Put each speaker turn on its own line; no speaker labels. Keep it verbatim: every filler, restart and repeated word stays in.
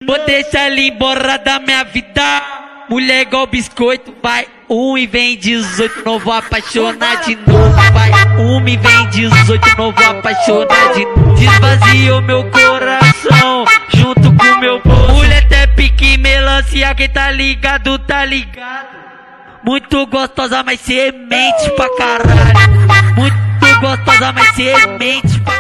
Vou deixar ele embora da minha vida. Mulher igual biscoito, vai. Um e vem dezoito, não vou apaixonar de novo, vai. Um e vem dezoito, não vou apaixonar de novo. Desvaziou meu coração, junto com meu bolso. Mulher até pique melancia, quem tá ligado, tá ligado. Muito gostosa, mas semente pra caralho. Muito gostosa, mas semente pra